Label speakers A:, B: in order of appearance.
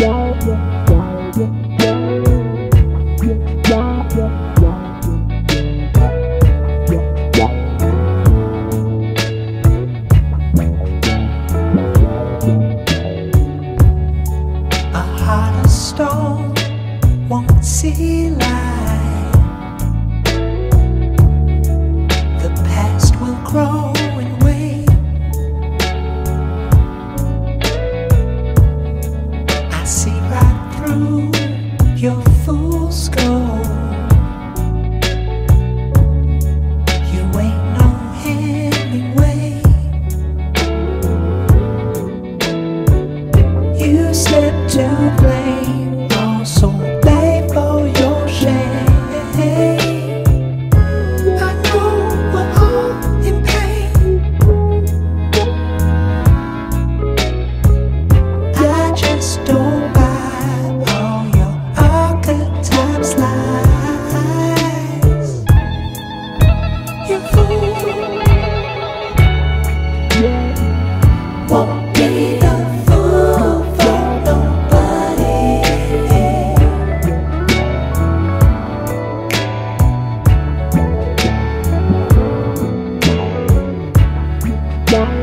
A: Stone won't see light. The past will grow and wait. I see right through your fool's gold. You ain't no Hemingway. You slipped to blame. So pay for your shame. I know we're all in pain. I just don't buy all your archetype lies. You fool won't be a fool for nobody. Yeah.